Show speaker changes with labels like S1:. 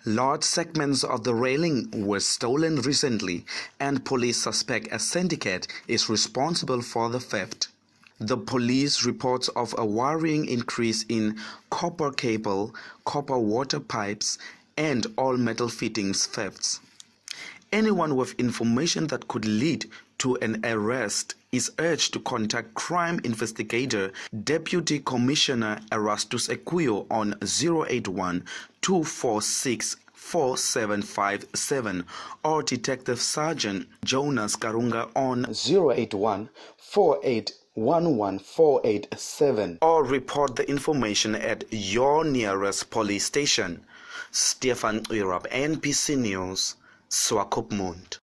S1: Large segments of the railing were stolen recently, and police suspect a syndicate is responsible for the theft. The police reports of a worrying increase in copper cable, copper water pipes, and all metal fittings thefts. Anyone with information that could lead to an arrest is urged to contact Crime Investigator Deputy Commissioner Erastus Ekuyo on 081-246-4757 or Detective Sergeant Jonas Karunga on 081-4811-487 or report the information at your nearest police station. Stefan Irab, NBC News, Swakopmund.